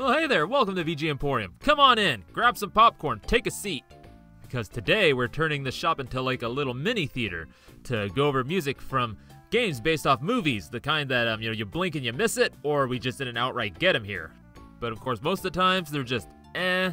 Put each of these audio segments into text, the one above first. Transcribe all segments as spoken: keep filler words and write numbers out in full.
Well, hey there, welcome to V G Emporium. Come on in, grab some popcorn, take a seat. Because today we're turning the shop into like a little mini theater to go over music from games based off movies, the kind that um, you know, you blink and you miss it, or we just didn't outright get them here. But of course, most of the times they're just eh,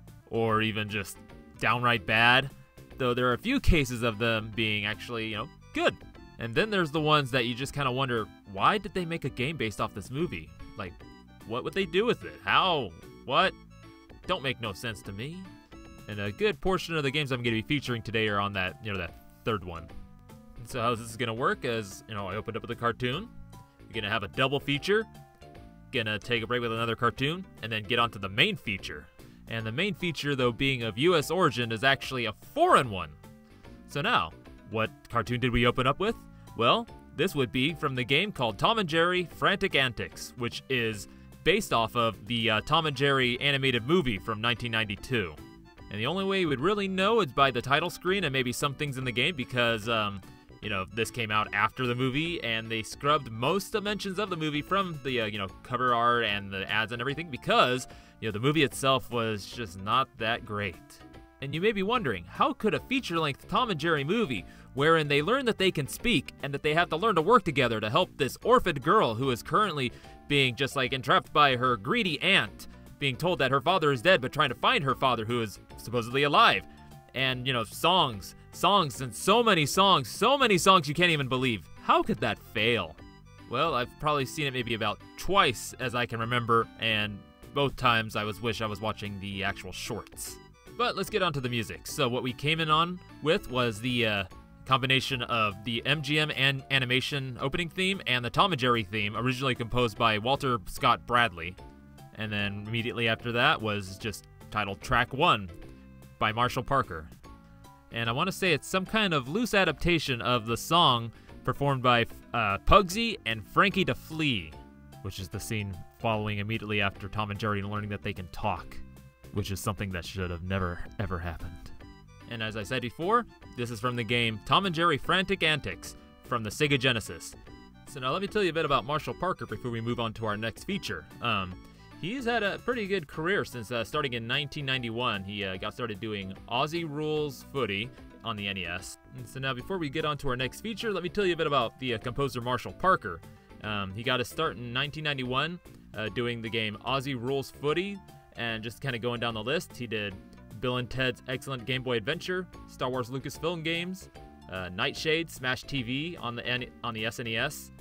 or even just downright bad. Though there are a few cases of them being actually, you know, good. And then there's the ones that you just kind of wonder, why did they make a game based off this movie? Like, what would they do with it? How? What? Don't make no sense to me. And a good portion of the games I'm going to be featuring today are on that, you know, that third one. And so how this is going to work is, you know, I opened up with a cartoon. You're going to have a double feature. Going to take a break with another cartoon, and then get onto the main feature. And the main feature, though being of U S origin, is actually a foreign one. So now, what cartoon did we open up with? Well, this would be from the game called Tom and Jerry Frantic Antics, which is based off of the uh, Tom and Jerry animated movie from nineteen ninety-two. And the only way you would really know is by the title screen and maybe some things in the game because, um, you know, this came out after the movie and they scrubbed most of mentions of the movie from the, uh, you know, cover art and the ads and everything because, you know, the movie itself was just not that great. And you may be wondering, how could a feature-length Tom and Jerry movie wherein they learn that they can speak and that they have to learn to work together to help this orphaned girl who is currently being just like entrapped by her greedy aunt, being told that her father is dead but trying to find her father who is supposedly alive. And, you know, songs, songs and so many songs, so many songs you can't even believe. How could that fail? Well, I've probably seen it maybe about twice as I can remember, and both times I was wish I was watching the actual shorts. But let's get on to the music. So what we came in on with was the uh, combination of the M G M and animation opening theme and the Tom and Jerry theme, originally composed by Walter Scott Bradley. And then immediately after that was just titled Track One by Marshall Parker. And I want to say it's some kind of loose adaptation of the song performed by uh, Pugsy and Frankie to Flee, which is the scene following immediately after Tom and Jerry learning that they can talk, which is something that should have never, ever happened. And as I said before, this is from the game Tom and Jerry Frantic Antics from the Sega Genesis. So now let me tell you a bit about Marshall Parker before we move on to our next feature. Um, he's had a pretty good career since uh, starting in nineteen ninety-one. He uh, got started doing Aussie Rules Footy on the N E S. And so now before we get on to our next feature, let me tell you a bit about the uh, composer Marshall Parker. Um, he got his start in nineteen ninety-one uh, doing the game Aussie Rules Footy. And just kind of going down the list, he did Bill and Ted's Excellent Game Boy Adventure, Star Wars Lucasfilm games, uh, Nightshade, Smash T V on the N on the S N E S.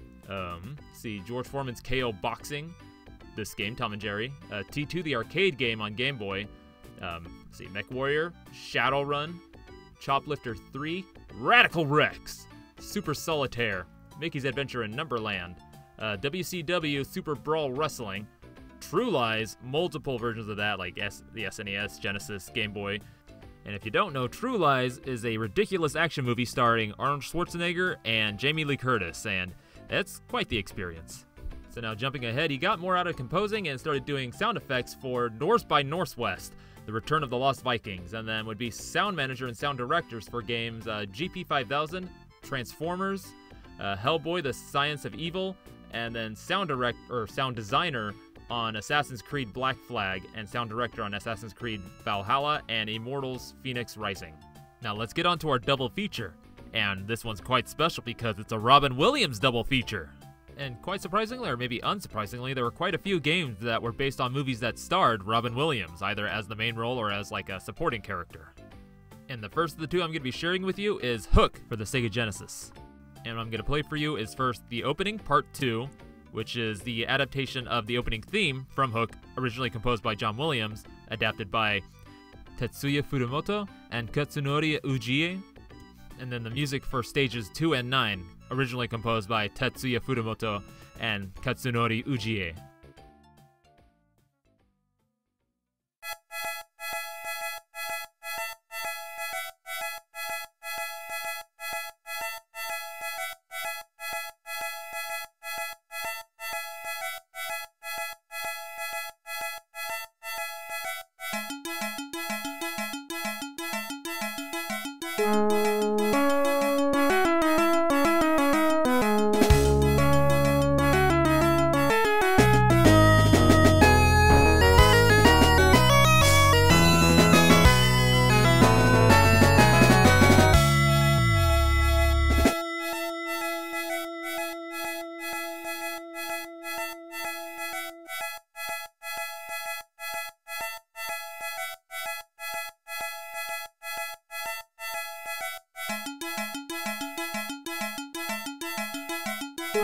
Um, see George Foreman's K O Boxing, this game Tom and Jerry, uh, T two the arcade game on Game Boy. Um, see MechWarrior, Shadowrun, Choplifter three, Radical Rex, Super Solitaire, Mickey's Adventure in Numberland, uh, W C W Super Brawl Wrestling. True Lies, multiple versions of that, like S the S N E S, Genesis, Game Boy. And if you don't know, True Lies is a ridiculous action movie starring Arnold Schwarzenegger and Jamie Lee Curtis, and it's quite the experience. So now jumping ahead, he got more out of composing and started doing sound effects for Norse by Northwest, The Return of the Lost Vikings, and then would be sound manager and sound directors for games uh, G P five thousand, Transformers, uh, Hellboy, The Science of Evil, and then sound direct or sound designer on Assassin's Creed Black Flag, and sound director on Assassin's Creed Valhalla and Immortals Phoenix Rising. Now let's get on to our double feature. And this one's quite special because it's a Robin Williams double feature. And quite surprisingly, or maybe unsurprisingly, there were quite a few games that were based on movies that starred Robin Williams, either as the main role or as like a supporting character. And the first of the two I'm going to be sharing with you is Hook for the Sega Genesis. And what I'm going to play for you is first the opening, part two, which is the adaptation of the opening theme from Hook, originally composed by John Williams, adapted by Tetsuya Furumoto and Katsunori Ujiie. And then the music for stages two and nine, originally composed by Tetsuya Furumoto and Katsunori Ujiie.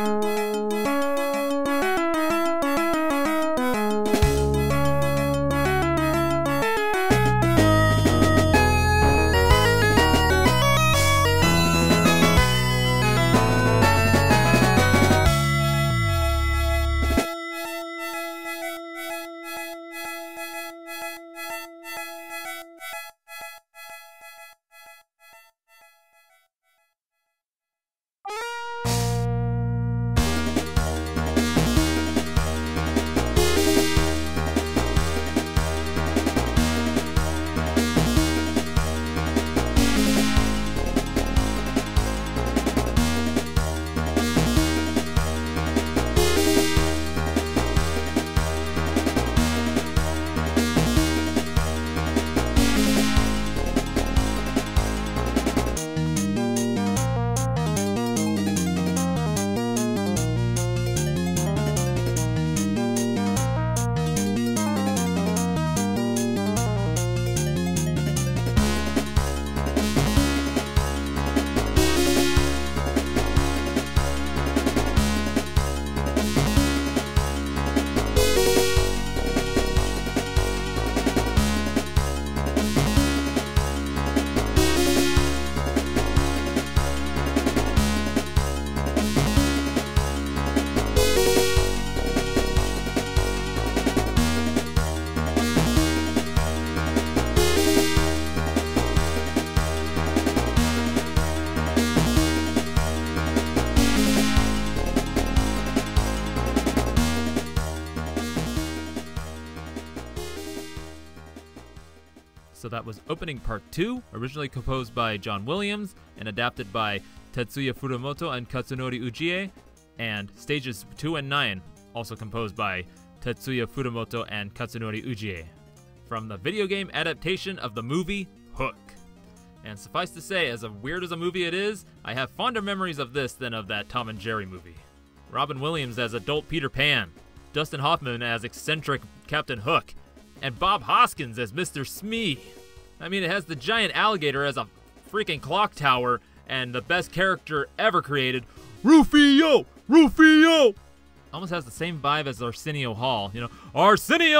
So that was Opening Part two, originally composed by John Williams and adapted by Tetsuya Furumoto and Katsunori Ujiie, and Stages two and nine, also composed by Tetsuya Furumoto and Katsunori Ujiie, from the video game adaptation of the movie Hook. And suffice to say, as weird as a movie it is, I have fonder memories of this than of that Tom and Jerry movie. Robin Williams as adult Peter Pan, Dustin Hoffman as eccentric Captain Hook, and Bob Hoskins as Mister Smee. I mean, it has the giant alligator as a freaking clock tower, and the best character ever created, Rufio! Rufio! Almost has the same vibe as Arsenio Hall, you know, Arsenio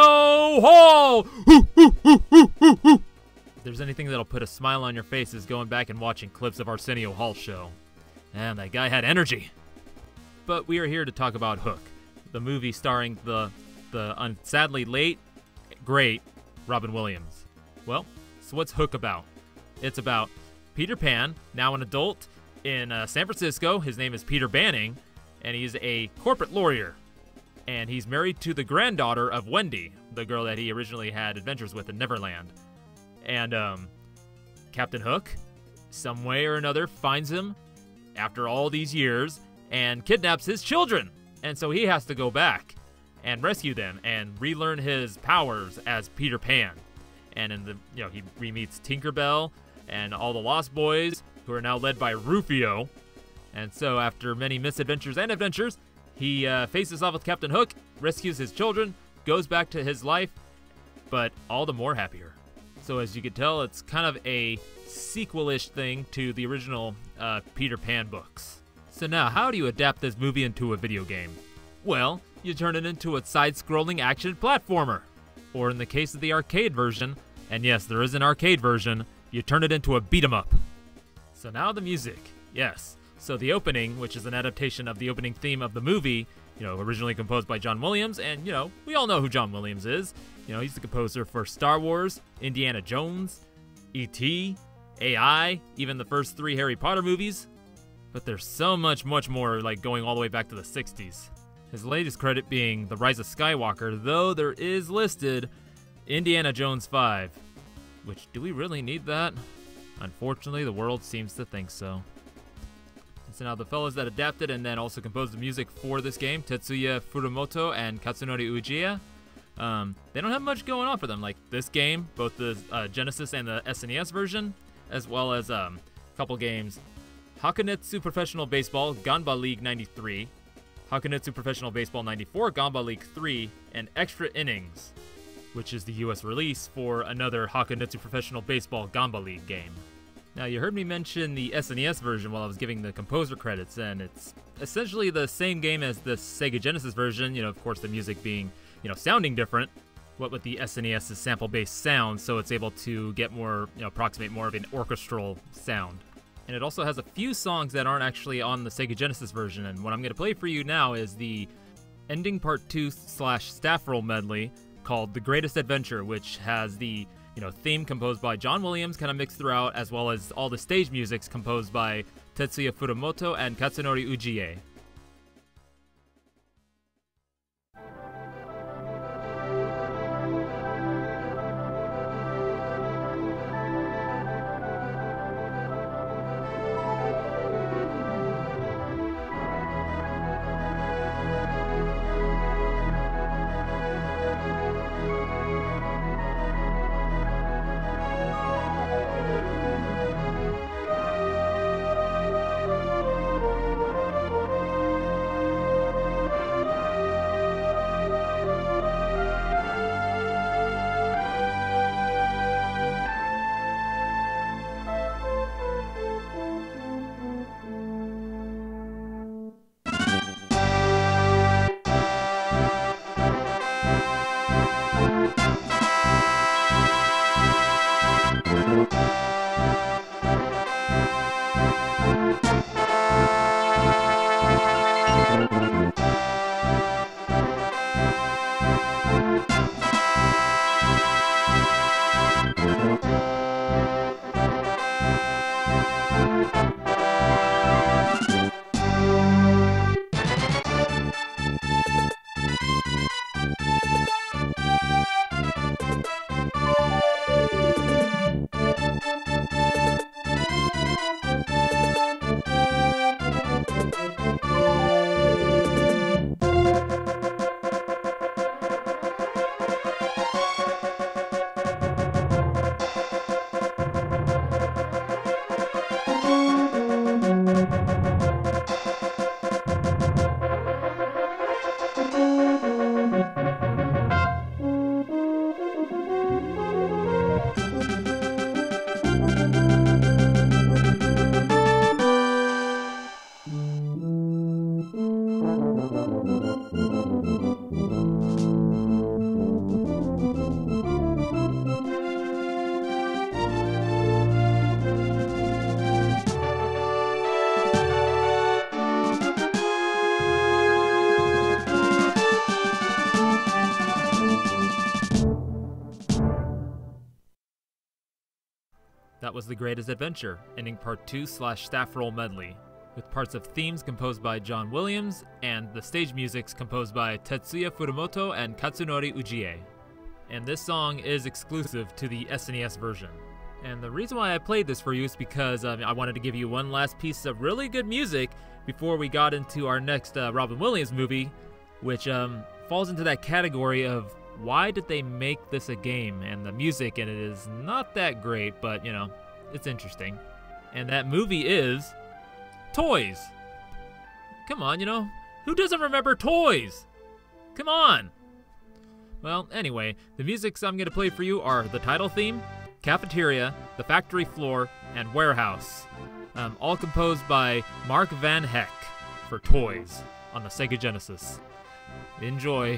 Hall! Hoo, hoo, hoo, hoo, hoo, hoo. If there's anything that'll put a smile on your face is going back and watching clips of Arsenio Hall's show. Man, that guy had energy. But we are here to talk about Hook, the movie starring the, the un sadly late, great Robin Williams. Well, so what's Hook about? It's about Peter Pan, now an adult, in uh, San Francisco. His name is Peter Banning, and he's a corporate lawyer. And he's married to the granddaughter of Wendy, the girl that he originally had adventures with in Neverland. And um, Captain Hook, some way or another, finds him after all these years and kidnaps his children. And so he has to go back and rescue them and relearn his powers as Peter Pan. And in the, you know, he re-meets Tinkerbell and all the Lost Boys, who are now led by Rufio. And so after many misadventures and adventures, he uh, faces off with Captain Hook, rescues his children, goes back to his life, but all the more happier. So as you can tell, it's kind of a sequel-ish thing to the original uh, Peter Pan books. So now, how do you adapt this movie into a video game? Well, you turn it into a side-scrolling action platformer. Or in the case of the arcade version, and yes, there is an arcade version, you turn it into a beat-em-up. So now the music. Yes. So the opening, which is an adaptation of the opening theme of the movie, you know, originally composed by John Williams, and, you know, we all know who John Williams is. You know, he's the composer for Star Wars, Indiana Jones, E T, A I, even the first three Harry Potter movies. But there's so much, much more, like, going all the way back to the sixties. His latest credit being The Rise of Skywalker, though there is listed Indiana Jones five. Which, do we really need that? Unfortunately, the world seems to think so. So now the fellas that adapted and then also composed the music for this game, Tetsuya Furumoto and Katsunori Ujiie, um, they don't have much going on for them. Like this game, both the uh, Genesis and the S N E S version, as well as um, a couple games, Hakunetsu Professional Baseball, Ganba League ninety-three, Hakunetsu Professional Baseball ninety-four, Ganba League three, and Extra Innings, which is the U S release for another Hakunetsu Professional Baseball Ganba League game. Now, you heard me mention the S N E S version while I was giving the composer credits, and it's essentially the same game as the Sega Genesis version, you know, of course the music being, you know, sounding different, what with the SNES's sample-based sound, so it's able to get more, you know, approximate more of an orchestral sound. And it also has a few songs that aren't actually on the Sega Genesis version, and what I'm going to play for you now is the ending part two slash staff roll medley called The Greatest Adventure, which has the you know, theme composed by John Williams, kind of mixed throughout, as well as all the stage musics composed by Tetsuya Furumoto and Katsunori Ujiie. That was The Greatest Adventure, ending part two slash staff roll medley, with parts of themes composed by John Williams and the stage musics composed by Tetsuya Furumoto and Katsunori Ujiie. And this song is exclusive to the S N E S version. And the reason why I played this for you is because um, I wanted to give you one last piece of really good music before we got into our next uh, Robin Williams movie, which um, falls into that category of why did they make this a game? And the music in it is not that great, but you know, it's interesting. And that movie is Toys. Come on, you know, who doesn't remember Toys? Come on. Well, anyway, the musics I'm going to play for you are the title theme, Cafeteria, The Factory Floor, and Warehouse. Um, all composed by Mark Van Hecke for Toys on the Sega Genesis. Enjoy.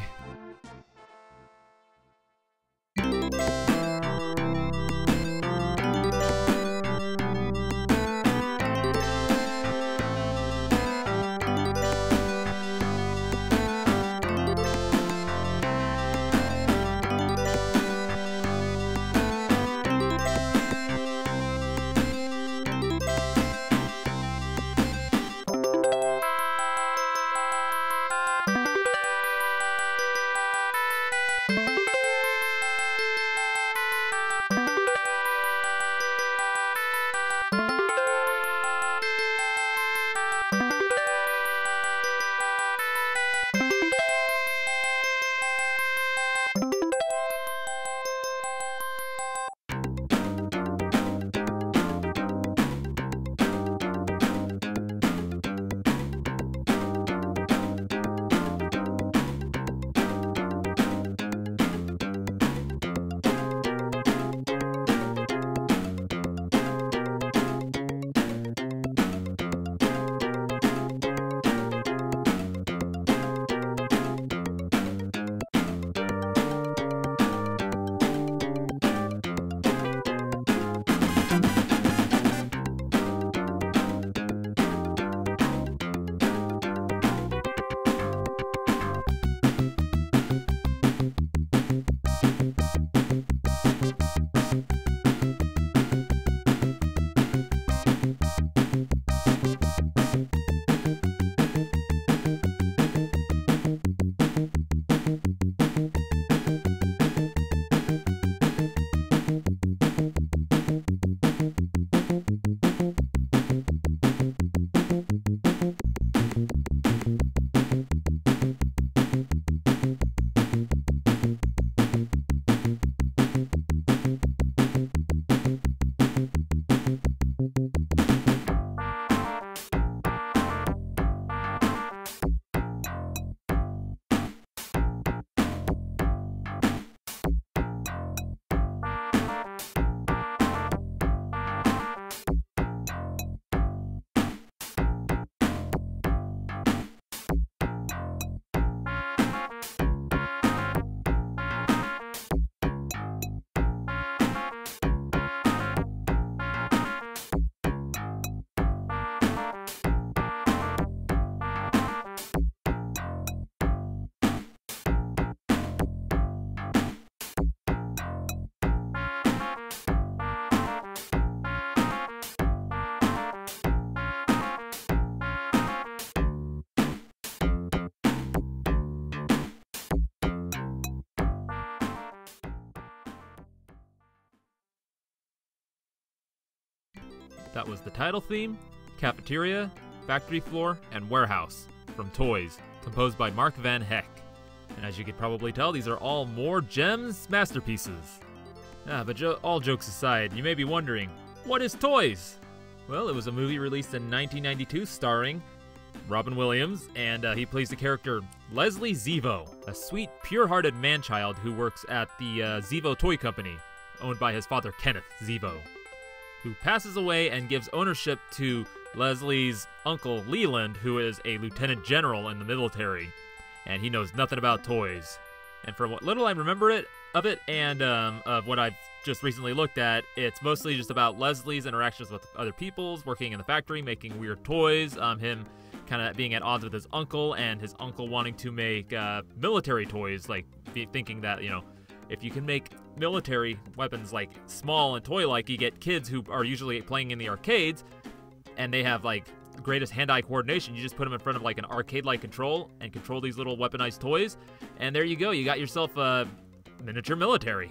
That was the title theme, Cafeteria, Factory Floor, and Warehouse from Toys, composed by Mark Van Hecke. And as you could probably tell, these are all more gems masterpieces. Ah, but jo all jokes aside, you may be wondering, what is Toys? Well, it was a movie released in nineteen ninety-two starring Robin Williams, and uh, he plays the character Leslie Zevo, a sweet, pure-hearted man-child who works at the uh, Zevo Toy Company, owned by his father Kenneth Zevo, who passes away and gives ownership to Leslie's uncle Leland, who is a lieutenant general in the military, and he knows nothing about toys. And from what little I remember it of it, and um, of what I've just recently looked at, it's mostly just about Leslie's interactions with other peoples, working in the factory, making weird toys, um, him kind of being at odds with his uncle, and his uncle wanting to make uh, military toys, like thinking that, you know, if you can make military weapons like small and toy-like, you get kids who are usually playing in the arcades, and they have like greatest hand-eye coordination. You just put them in front of like an arcade-like control and control these little weaponized toys, and there you go. You got yourself a miniature military.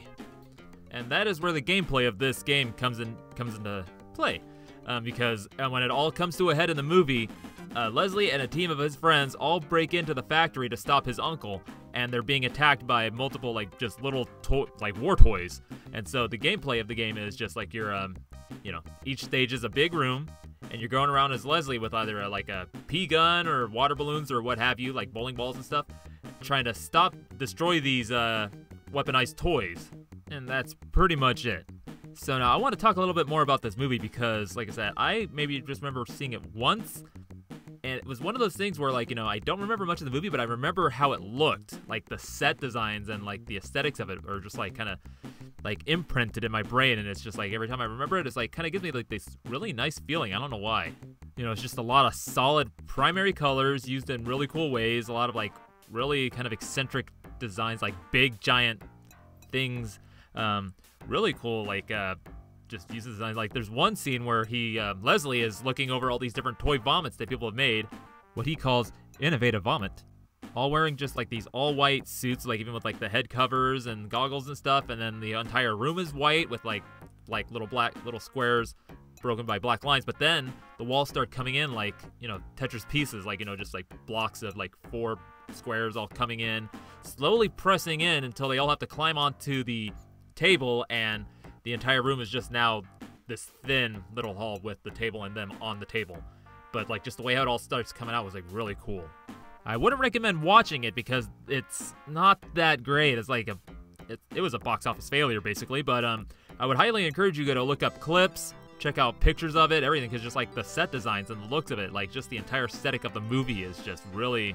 And that is where the gameplay of this game comes in comes into play, um, because uh, when it all comes to a head in the movie, uh, Leslie and a team of his friends all break into the factory to stop his uncle, and they're being attacked by multiple like just little to like war toys. And so the gameplay of the game is just like you're, um, you know, each stage is a big room, and you're going around as Leslie with either a, like a pea gun or water balloons or what have you, like bowling balls and stuff, trying to stop, destroy these uh, weaponized toys. And that's pretty much it. So now I want to talk a little bit more about this movie because, like I said, I maybe just remember seeing it once, and it was one of those things where, like, you know, I don't remember much of the movie, but I remember how it looked, like the set designs and like the aesthetics of it are just like kind of like imprinted in my brain, and it's just like every time I remember it, it's like kind of gives me like this really nice feeling. I don't know why. You know, it's just a lot of solid primary colors used in really cool ways, a lot of like really kind of eccentric designs, like big giant things. Um, really cool, like, uh, just uses designs. Like, there's one scene where he, uh, Leslie is looking over all these different toy vomits that people have made, what he calls innovative vomit, all wearing just, like, these all-white suits, like, even with, like, the head covers and goggles and stuff, and then the entire room is white with, like, like, little black, little squares broken by black lines, but then the walls start coming in like, you know, Tetris pieces, like, you know, just, like, blocks of, like, four squares all coming in, slowly pressing in until they all have to climb onto the table, and the entire room is just now this thin little hall with the table and them on the table. But like just the way how it all starts coming out was like really cool. I wouldn't recommend watching it because it's not that great. It's like a it, it was a box office failure basically, but um I would highly encourage you to go look up clips, check out pictures of it, everything, because just like the set designs and the looks of it, like just the entire aesthetic of the movie is just really,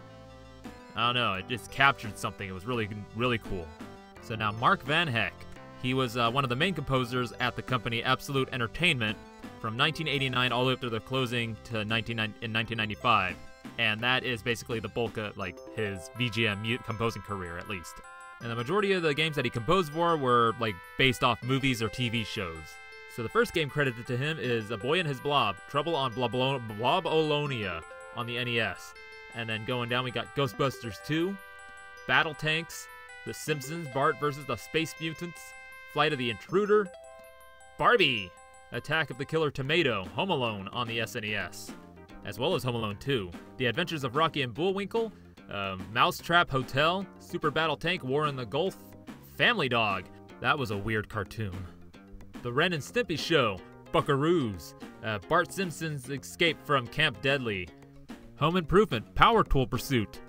I don't know, it just captured something. It was really really cool. So now Mark Van Hecke. He was uh, one of the main composers at the company Absolute Entertainment from nineteen eighty-nine all the way up to the closing to nineteen ninety-five, and that is basically the bulk of like his V G M composing career, at least. And the majority of the games that he composed for were like based off movies or T V shows. So the first game credited to him is A Boy and His Blob, Trouble on Bloblo- Blobolonia on the N E S. And then going down, we got Ghostbusters two, Battle Tanks, The Simpsons, Bart versus the Space Mutants, Flight of the Intruder, Barbie, Attack of the Killer Tomato, Home Alone on the S N E S, as well as Home Alone two, The Adventures of Rocky and Bullwinkle, um, Mousetrap Hotel, Super Battle Tank, War in the Gulf, Family Dog, that was a weird cartoon, The Ren and Stimpy Show, Buckaroos, uh, Bart Simpson's Escape from Camp Deadly, Home Improvement, Power Tool Pursuit,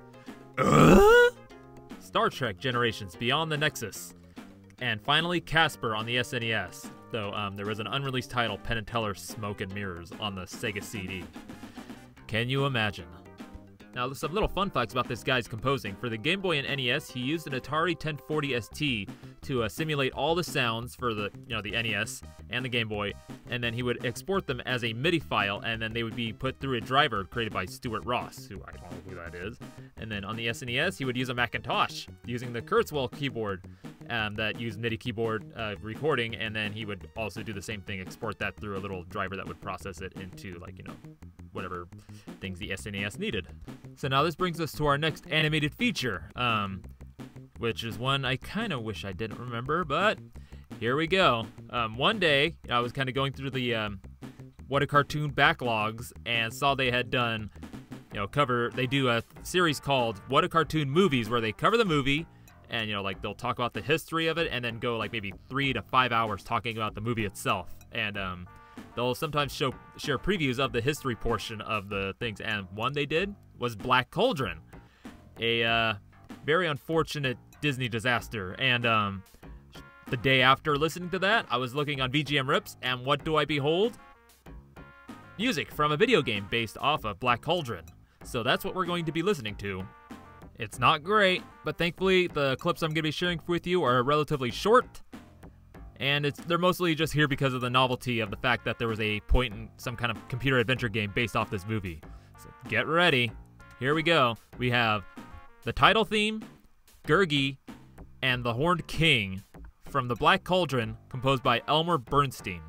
uh? Star Trek Generations, Beyond the Nexus, and finally, Casper on the S N E S, though um, there was an unreleased title, Penn and Teller Smoke and Mirrors, on the Sega C D. Can you imagine? Now, some little fun facts about this guy's composing. For the Game Boy and N E S, he used an Atari ten forty S T to uh, simulate all the sounds for the, you know, the N E S and the Game Boy, and then he would export them as a MIDI file, and then they would be put through a driver created by Stuart Ross, who I don't know who that is. And then on the S N E S, he would use a Macintosh using the Kurzweil keyboard um, that used MIDI keyboard uh, recording, and then he would also do the same thing, export that through a little driver that would process it into, like, you know, whatever things the S N E S needed. So now this brings us to our next animated feature, um, which is one I kind of wish I didn't remember, but here we go. Um, one day, I was kind of going through the um, What a Cartoon backlogs and saw they had done, you know, cover, they do a series called What a Cartoon Movies where they cover the movie and, you know, like they'll talk about the history of it and then go like maybe three to five hours talking about the movie itself. And um, they'll sometimes show share previews of the history portion of the things. And one they did was Black Cauldron, a uh, very unfortunate Disney disaster. And um, the day after listening to that, I was looking on V G M Rips, and what do I behold? Music from a video game based off of Black Cauldron. So that's what we're going to be listening to. It's not great, but thankfully the clips I'm going to be sharing with you are relatively short, and it's they're mostly just here because of the novelty of the fact that there was a point in some kind of computer adventure game based off this movie. So get ready. Here we go. We have the title theme, Gurgi, and the Horned King from the Black Cauldron, composed by Elmer Bernstein.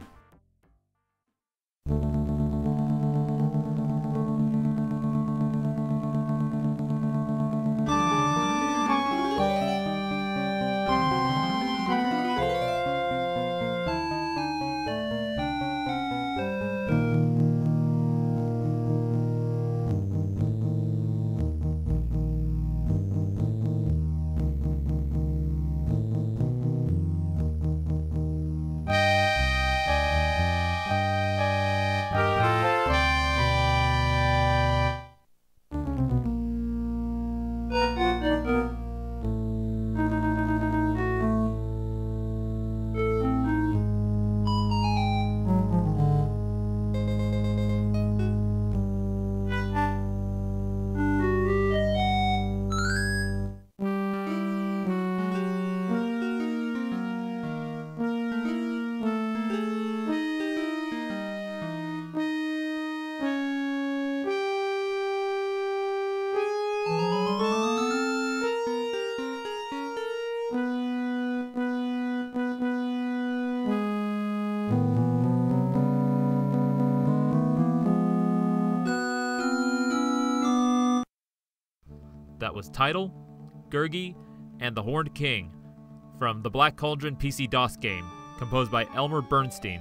That was Title, Gurgi, and the Horned King from the Black Cauldron P C DOS game, composed by Elmer Bernstein.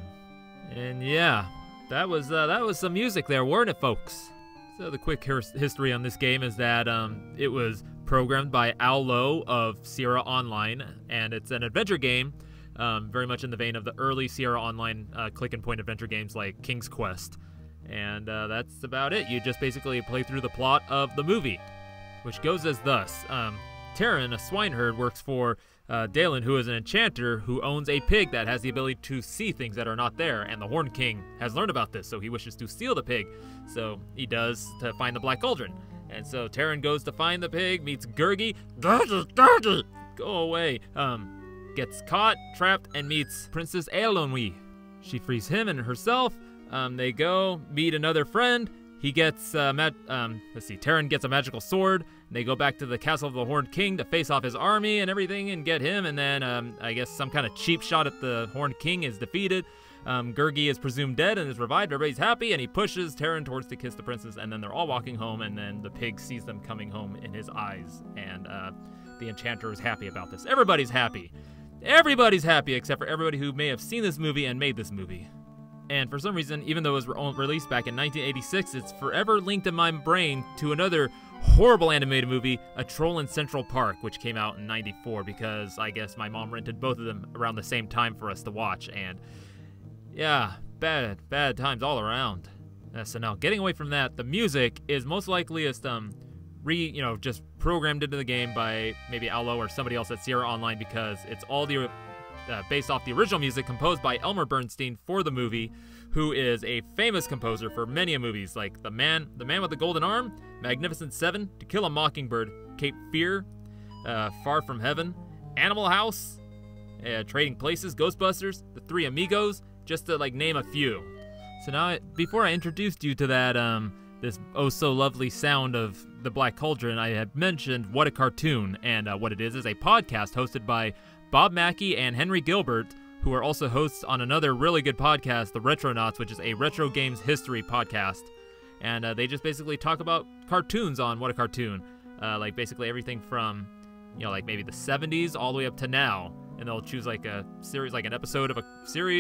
And yeah, that was uh, that was some music there, weren't it, folks? So the quick history on this game is that um, it was programmed by Al Lowe of Sierra Online, and it's an adventure game, um, very much in the vein of the early Sierra Online uh, click-and-point adventure games like King's Quest. And uh, that's about it. You just basically play through the plot of the movie, which goes as thus. Um, Taryn, a swineherd, works for uh, Dalen, who is an enchanter who owns a pig that has the ability to see things that are not there, and the Horned King has learned about this, so he wishes to steal the pig. So he does to find the Black Cauldron. And so Taryn goes to find the pig, meets Gurgi. Gurgi, Gurgi! Go away. Um, gets caught, trapped, and meets Princess Eilonwy. She frees him and herself. Um, they go, meet another friend. He gets, uh, mag um, let's see, Taryn gets a magical sword. And they go back to the castle of the Horned King to face off his army and everything and get him. And then, um, I guess some kind of cheap shot at the Horned King is defeated. Um, Gurgi is presumed dead and is revived. Everybody's happy, and he pushes Taryn towards to kiss the princess. And then they're all walking home, and then the pig sees them coming home in his eyes. And uh, the enchanter is happy about this. Everybody's happy. Everybody's happy except for everybody who may have seen this movie and made this movie. And for some reason, even though it was re released back in nineteen eighty-six, it's forever linked in my brain to another horrible animated movie, A Troll in Central Park, which came out in ninety-four, because I guess my mom rented both of them around the same time for us to watch. And yeah, bad, bad times all around. Uh, so now, getting away from that, the music is most likely just, um, re, you know, just programmed into the game by maybe Allo or somebody else at Sierra Online, because it's all the Uh, based off the original music composed by Elmer Bernstein for the movie, who is a famous composer for many movies like The Man, The Man with the Golden Arm, Magnificent Seven, To Kill a Mockingbird, Cape Fear, uh, Far From Heaven, Animal House, uh, Trading Places, Ghostbusters, The Three Amigos, just to like name a few. So now, before I introduced you to that, um, this oh so lovely sound of the Black Cauldron, I had mentioned What a Cartoon, and uh, what it is is a podcast hosted by Bob Mackey and Henry Gilbert, who are also hosts on another really good podcast, The Retronauts, which is a retro games history podcast. And uh, they just basically talk about cartoons on What a Cartoon. Uh, like basically everything from, you know, like maybe the seventies all the way up to now. And they'll choose like a series, like an episode of a series,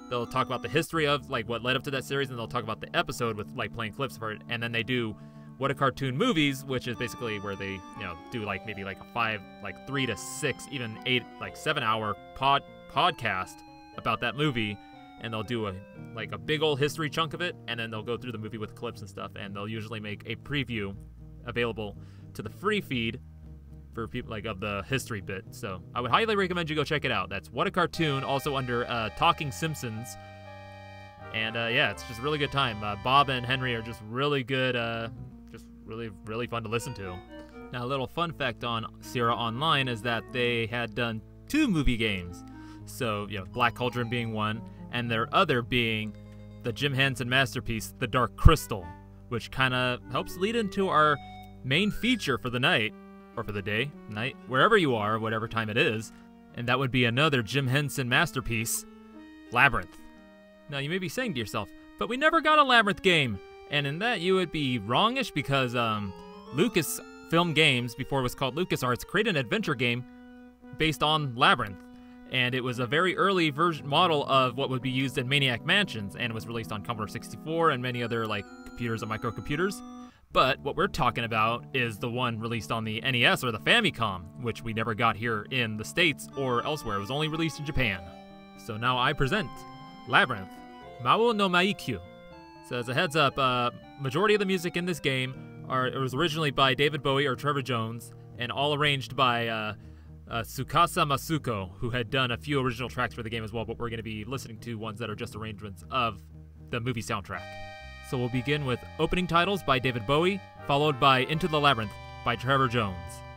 they'll talk about the history of like what led up to that series, and they'll talk about the episode with like playing clips for it, and then they do What a Cartoon Movies, which is basically where they, you know, do like maybe like a five, like three to six, even eight, like seven hour pod podcast about that movie, and they'll do a like a big old history chunk of it, and then they'll go through the movie with clips and stuff, and they'll usually make a preview available to the free feed for people like of the history bit. So I would highly recommend you go check it out. That's What a Cartoon, also under uh, Talking Simpsons. And uh, yeah, it's just a really good time. Uh, Bob and Henry are just really good, uh, just really, really fun to listen to. Now, a little fun fact on Sierra Online is that they had done two movie games. So, you know, Black Cauldron being one, and their other being the Jim Henson masterpiece, The Dark Crystal, which kind of helps lead into our main feature for the night, or for the day, night, wherever you are, whatever time it is, and that would be another Jim Henson masterpiece, Labyrinth. Now, you may be saying to yourself, but we never got a Labyrinth game, and in that you would be wrongish because um, Lucasfilm Games, before it was called LucasArts, created an adventure game based on Labyrinth, and it was a very early version model of what would be used in Maniac Mansions, and it was released on Commodore sixty-four and many other like computers and microcomputers. But what we're talking about is the one released on the N E S or the Famicom, which we never got here in the States or elsewhere. It was only released in Japan. So now I present Labyrinth, Mao no Maikyu. So as a heads up, uh, majority of the music in this game are it was originally by David Bowie or Trevor Jones, and all arranged by uh, uh, Tsukasa Masuko, who had done a few original tracks for the game as well, but we're going to be listening to ones that are just arrangements of the movie soundtrack. So we'll begin with opening titles by David Bowie, followed by Into the Labyrinth by Trevor Jones.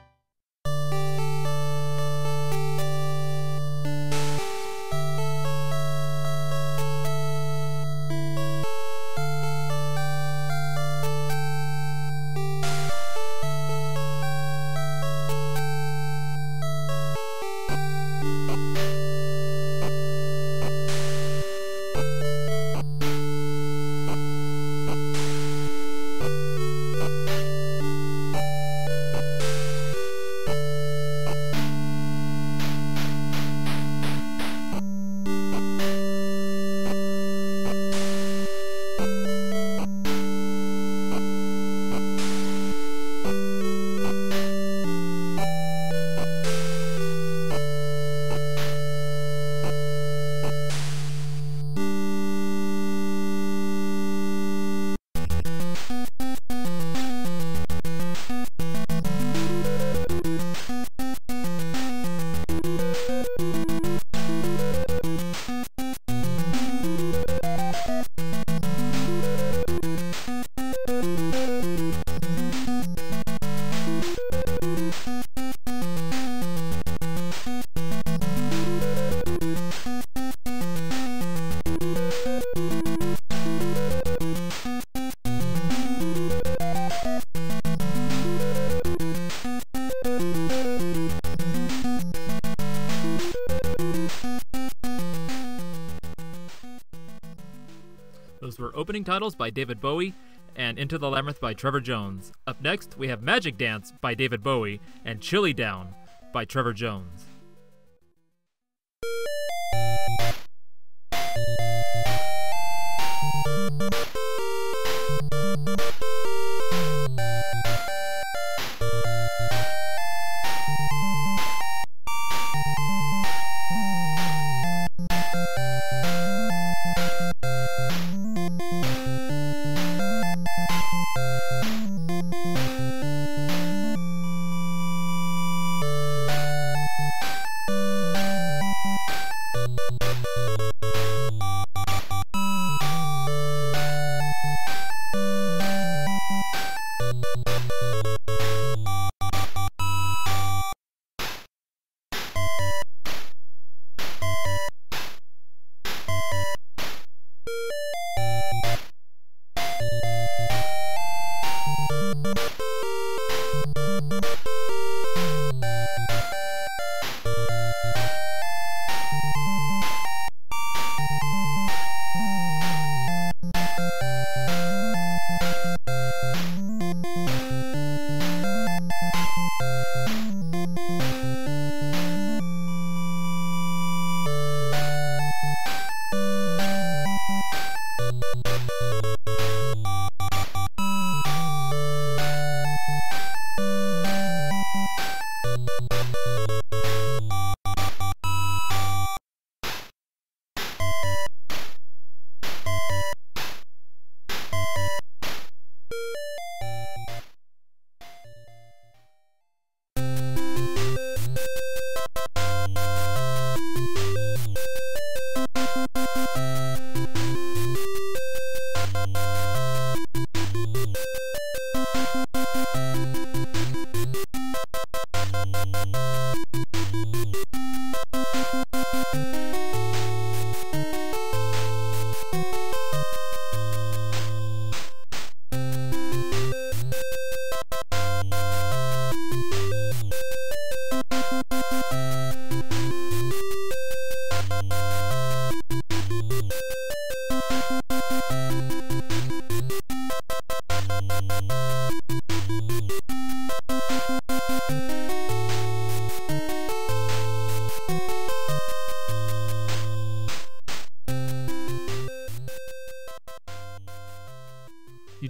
Those were opening titles by David Bowie and Into the Labyrinth by Trevor Jones. Up next, we have Magic Dance by David Bowie and Chilly Down by Trevor Jones.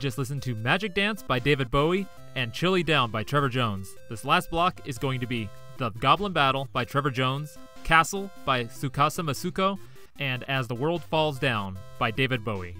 just listened to Magic Dance by David Bowie and Chilly Down by Trevor Jones. This last block is going to be The Goblin Battle by Trevor Jones, Castle by Tsukasa Masuko, and As the World Falls Down by David Bowie.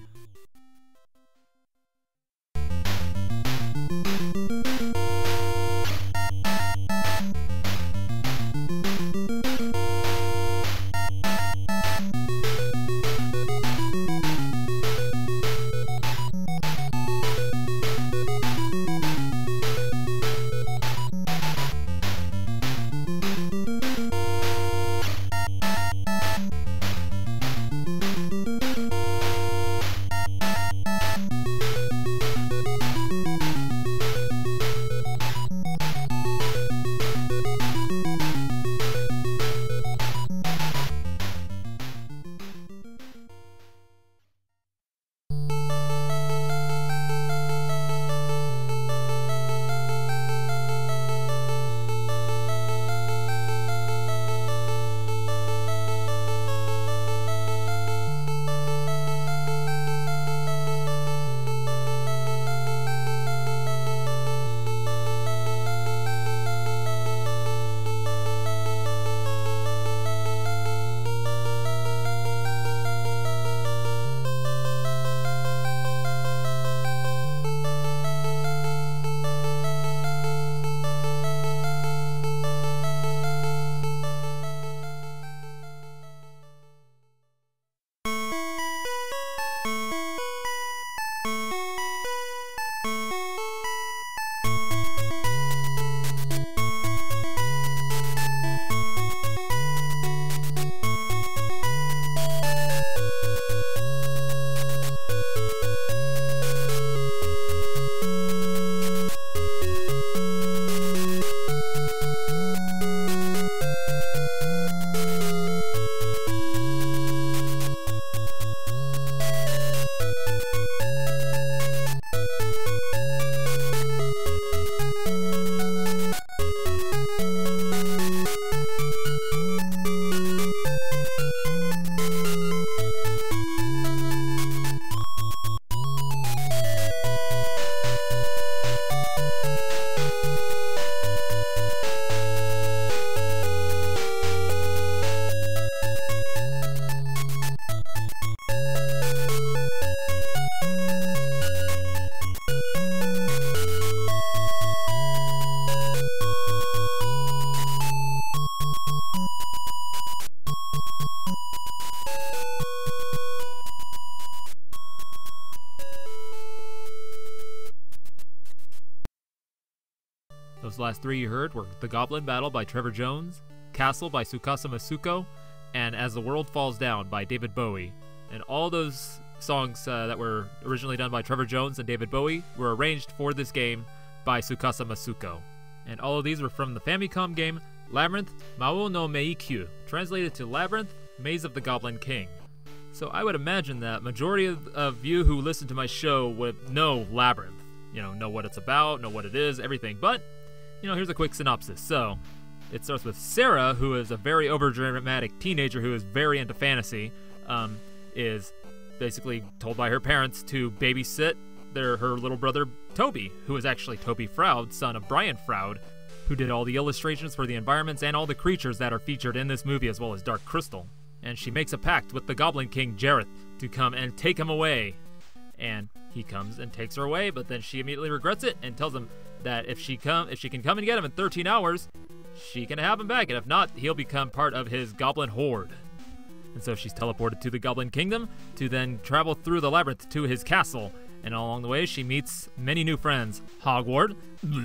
Those last three you heard were The Goblin Battle by Trevor Jones, Castle by Tsukasa Masuko, and As the World Falls Down by David Bowie. And all those songs uh, that were originally done by Trevor Jones and David Bowie were arranged for this game by Tsukasa Masuko. And all of these were from the Famicom game Labyrinth Mao no Meikyu, translated to Labyrinth, Maze of the Goblin King. So I would imagine that majority of, of you who listen to my show would know Labyrinth. You know, know what it's about, know what it is, everything. But, you know, here's a quick synopsis. So, it starts with Sarah, who is a very overdramatic teenager who is very into fantasy, um, is basically told by her parents to babysit their her little brother Toby, who is actually Toby Froud, son of Brian Froud, who did all the illustrations for the environments and all the creatures that are featured in this movie, as well as Dark Crystal. And she makes a pact with the Goblin King Jareth to come and take him away. And he comes and takes her away, but then she immediately regrets it and tells him that if she come, if she can come and get him in thirteen hours, she can have him back, and if not, he'll become part of his goblin horde. And so she's teleported to the Goblin Kingdom to then travel through the labyrinth to his castle. And along the way, she meets many new friends. Hogwart.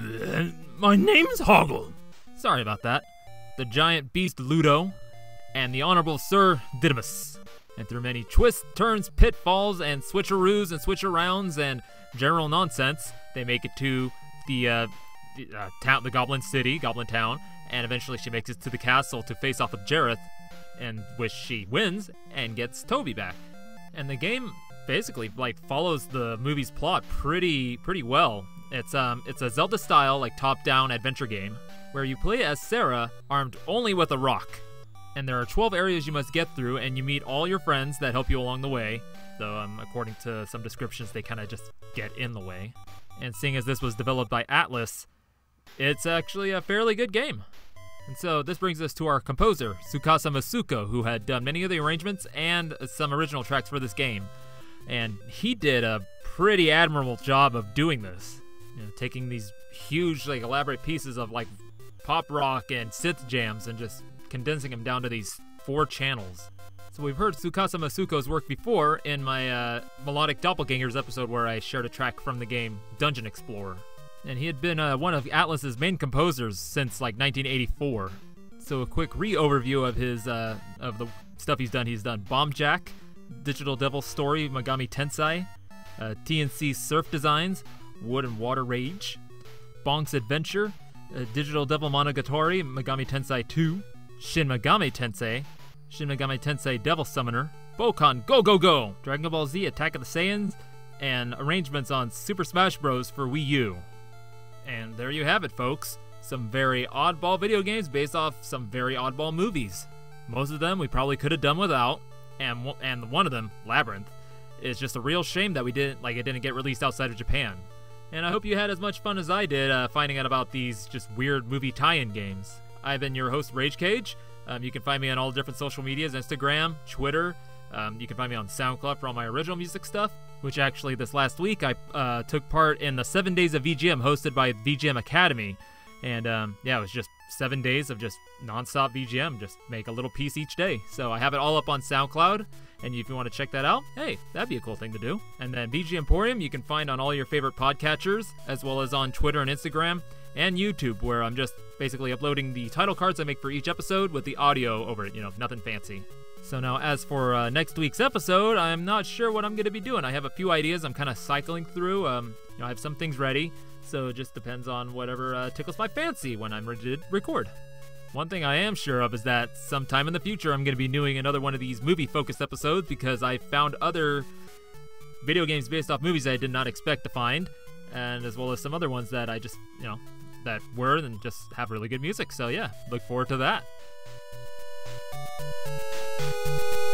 My name's Hoggle. Sorry about that. The giant beast Ludo. And the Honorable Sir Didymus. And through many twists, turns, pitfalls, and switcheroos and switcharounds and general nonsense, they make it to the uh, the, uh, town, the Goblin City, Goblin Town, and eventually she makes it to the castle to face off with Jareth, and which she wins and gets Toby back. And the game basically like follows the movie's plot pretty pretty well. It's um it's a Zelda-style like top-down adventure game where you play as Sarah, armed only with a rock. And there are twelve areas you must get through, and you meet all your friends that help you along the way, though um, according to some descriptions, they kind of just get in the way. And seeing as this was developed by Atlus, it's actually a fairly good game. And so this brings us to our composer, Tsukasa Masuko, who had done many of the arrangements and some original tracks for this game. And he did a pretty admirable job of doing this. You know, taking these huge, like, elaborate pieces of, like, pop rock and synth jams and just condensing them down to these four channels. So we've heard Tsukasa Masuko's work before in my uh, Melodic Doppelgangers episode where I shared a track from the game Dungeon Explorer. And he had been uh, one of Atlus's main composers since like nineteen eighty-four. So a quick re-overview of his uh, of the stuff he's done. He's done Bomb Jack, Digital Devil Story, Megami Tensei, uh, T N C Surf Designs, Wood and Water Rage, Bonk's Adventure, uh, Digital Devil Monogatari, Megami Tensei two, Shin Megami Tensei, Shin Megami Tensei Devil Summoner, Bokan Go Go Go, Dragon Ball Z Attack of the Saiyans, and arrangements on Super Smash Bros. For Wii U. And there you have it, folks. Some very oddball video games based off some very oddball movies. Most of them we probably could have done without, and w- and one of them, Labyrinth, is just a real shame that we didn't like it didn't get released outside of Japan. And I hope you had as much fun as I did uh, finding out about these just weird movie tie-in games. I've been your host, Rage Cage. Um, you can find me on all different social medias, Instagram, Twitter. Um, you can find me on SoundCloud for all my original music stuff, which actually this last week I uh, took part in the seven days of V G M hosted by V G M Academy. And um, yeah, it was just seven days of just nonstop V G M, just make a little piece each day. So I have it all up on SoundCloud, and if you want to check that out, hey, that'd be a cool thing to do. And then V G Emporium you can find on all your favorite podcatchers, as well as on Twitter and Instagram, and YouTube, where I'm just basically uploading the title cards I make for each episode with the audio over it, you know, nothing fancy. So now as for uh, next week's episode, I'm not sure what I'm going to be doing. I have a few ideas I'm kind of cycling through. Um, you know, I have some things ready, so it just depends on whatever uh, tickles my fancy when I'm ready to record. One thing I am sure of is that sometime in the future I'm going to be doing another one of these movie-focused episodes because I found other video games based off movies I did not expect to find, and as well as some other ones that I just, you know, that were and just have really good music. So yeah, look forward to that.